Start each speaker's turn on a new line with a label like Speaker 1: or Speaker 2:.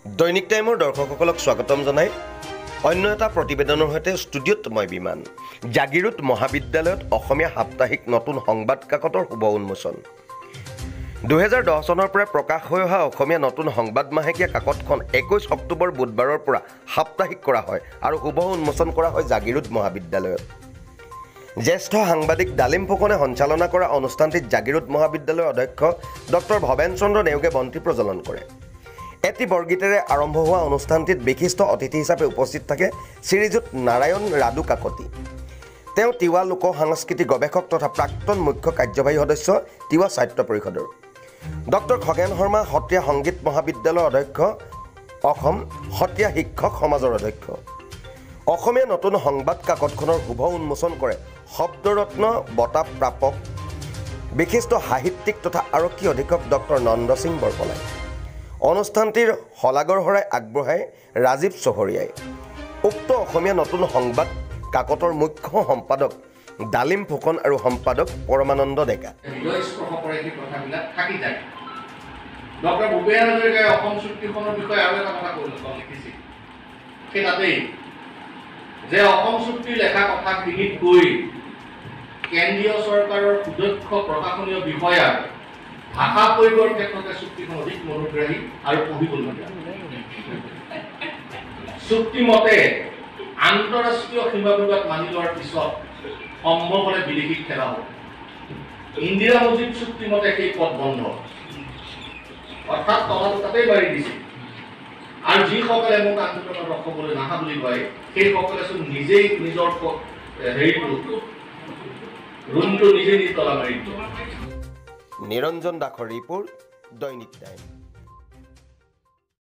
Speaker 1: দৈনিক টাইমৰ দৰ্শকসকলক স্বাগতম জনাই অন্য এটা প্ৰতিবেদনৰ সৈতে ষ্টুডিঅ'ত মই বিমান। জাগিৰোড মহাবিদ্যালয়ত অসমীয়া সাপ্তাহিক নতুন সংবাদ কাকতৰ শুভ উন্মোচন। 2010 চনৰ পৰা প্ৰকাশ হৈ অহা অসমীয়া নতুন সংবাদ মাহেকীয়া কাকতখন 21 অক্টোবৰ বুধবাৰৰ পৰা সাপ্তাহিক কৰা হয় আৰু শুভ উন্মোচন কৰা হয় জাগিৰোড মহাবিদ্যালয়ত। জ্যেষ্ঠ সাংবাদিক ডালিম ফুকনে সঞ্চালনা কৰা অনুষ্ঠানটিত জাগিৰোড মহাবিদ্যালয়ৰ অধ্যক্ষ ডক্টৰ ভৱেন চন্দ্ৰ নেওগে বন্তি প্ৰজ্বলন কৰে। এটি বৰগীতেৰে আৰম্ভ হোৱা অনুষ্ঠানটিত বিশিষ্ট অতিথি হিচাপে উপস্থিত থাকে শ্ৰীযুত নাৰায়ণ ৰাদু কাকতি। তেওঁ তিৱা লোক সাংস্কৃতিক গৱেষক তথা প্ৰাক্তন মুখ্য কাৰ্যবাহী সদস্য তিৱা সাহিত্য পৰিষদৰ। ডক্টৰ খগেন শৰ্মা সত্ৰীয়া সংগীত মহাবিদ্যালয়ৰ অধ্যক্ষ, অসম সত্ৰীয়া শিক্ষক সমাজৰ অধ্যক্ষ। অসমীয়া নতুন সংবাদ কাকতখনৰ শুভ উন্মোচন কৰে শব্দৰত্ন বঁটা প্ৰাপক বিশিষ্ট সাহিত্যিক তথা আৰক্ষী অধীক্ষক ডক্টৰ নন্দ সিং বৰকলাই। অনুষ্ঠানটিৰ শলাগৰ শৰাই আগবঢ়াই ৰাজীৱ চহৰীয়াই। উক্ত অসমীয়া নতুন সংবাদ কাকতৰ মুখ্য সম্পাদক ডালিম ফুকন আৰু সম্পাদক পৰমানন্দ ডেকা।
Speaker 2: ডক্টৰ ভূপেন হাজৰিকাই অসম চুক্তিখনৰ বিষয়ে আৰু এটা কথা লিখিছিল, সেই তাতেই যে অসম চুক্তি লেখা কথা খিনিত গৈ কেন্দ্ৰীয় চৰকাৰৰ সুদক্ষ প্ৰশাসনীয় বিষয়াৰ ভাষা প্ৰয়োগৰ ক্ষেত্ৰতে চুক্তিখন অধিক মনোগ্ৰাহী আৰু পঢ়িবলগীয়া। চুক্তিমতে আন্তঃৰাষ্ট্ৰীয় সীমা বিবাদ মানি লোৱাৰ পিছত সম্ভৱ হ'লে বিদেশীক খেলা হ'ব। ইন্দিৰা মুজিব চুক্তিমতে সেই পথ বন্ধ, অৰ্থাৎ তলাটো তাতেই বাঢ়ি দিছে। আৰু যিসকলে মোক আন্দোলনত ৰখাবলৈ নাহা বুলি কয় সেইসকলেচোন নিজেই নিজৰ ৰুমটো নিজে তলা মাৰি দিয়ে।
Speaker 1: নিৰঞ্জন দাসৰ ৰিপৰ্ট, দৈনিক টাইম।